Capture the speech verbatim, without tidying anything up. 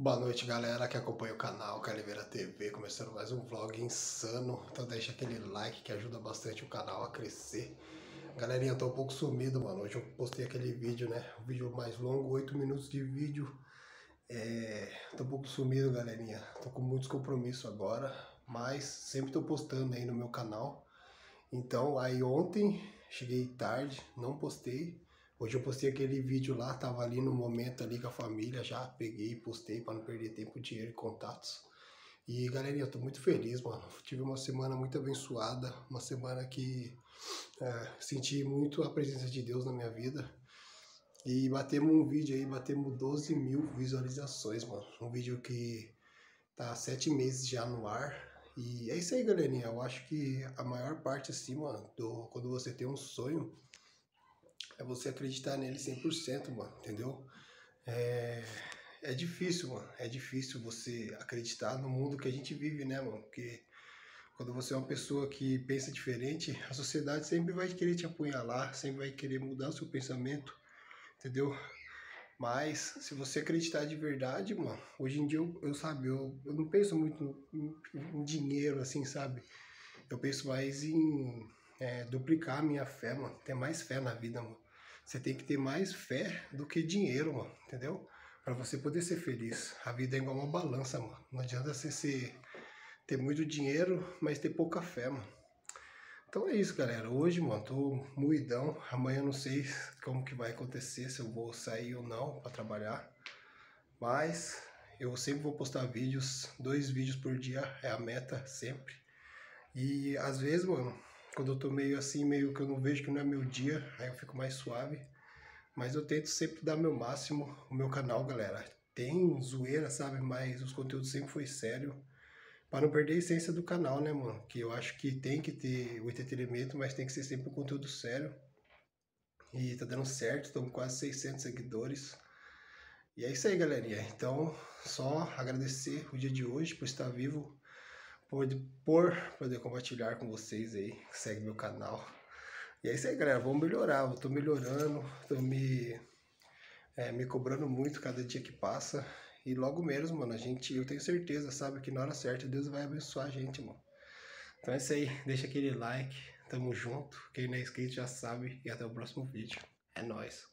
Boa noite, galera que acompanha o canal Caliveira T V, começando mais um vlog insano. Então deixa aquele like que ajuda bastante o canal a crescer. Galerinha, eu tô um pouco sumido, mano. Hoje eu postei aquele vídeo, né? O vídeo mais longo, oito minutos de vídeo. É... Tô um pouco sumido, galerinha. Tô com muitos compromissos agora, mas sempre tô postando aí no meu canal. Então, aí ontem, cheguei tarde, não postei. Hoje eu postei aquele vídeo lá, tava ali no momento ali com a família, já peguei e postei para não perder tempo, dinheiro e contatos. E galerinha, eu tô muito feliz, mano. Tive uma semana muito abençoada, uma semana que é, senti muito a presença de Deus na minha vida. E batemos um vídeo aí, batemos doze mil visualizações, mano. Um vídeo que tá há sete meses já no ar. E é isso aí, galerinha. Eu acho que a maior parte, assim, mano, do, quando você tem um sonho, é você acreditar nele cem por cento, mano, entendeu? É, é difícil, mano. É difícil você acreditar no mundo que a gente vive, né, mano? Porque quando você é uma pessoa que pensa diferente, a sociedade sempre vai querer te apunhalar, sempre vai querer mudar o seu pensamento, entendeu? Mas se você acreditar de verdade, mano, hoje em dia eu, eu sabe, eu, eu não penso muito em, em dinheiro, assim, sabe? Eu penso mais em é, duplicar a minha fé, mano. Ter mais fé na vida, mano. Você tem que ter mais fé do que dinheiro, mano. Entendeu? Pra você poder ser feliz. A vida é igual uma balança, mano. Não adianta você ser, ter muito dinheiro, mas ter pouca fé, mano. Então é isso, galera. Hoje, mano, tô moidão. Amanhã eu não sei como que vai acontecer, se eu vou sair ou não pra trabalhar. Mas eu sempre vou postar vídeos. Dois vídeos por dia é a meta, sempre. E às vezes, mano, quando eu tô meio assim, meio que eu não vejo que não é meu dia, aí eu fico mais suave. Mas eu tento sempre dar meu máximo. O meu canal, galera, tem zoeira, sabe? Mas os conteúdos sempre foi sério. Para não perder a essência do canal, né, mano? Que eu acho que tem que ter o entretenimento, mas tem que ser sempre um conteúdo sério. E tá dando certo, estamos quase seiscentos seguidores. E é isso aí, galerinha. Então, só agradecer o dia de hoje por estar vivo, por, por poder compartilhar com vocês aí, que segue meu canal. E é isso aí, galera, vamos melhorar, eu tô melhorando, tô me, é, me cobrando muito cada dia que passa. E logo menos, mano, a gente, eu tenho certeza, sabe, que na hora certa Deus vai abençoar a gente, mano. Então é isso aí, deixa aquele like, tamo junto, quem não é inscrito já sabe, e até o próximo vídeo. É nóis.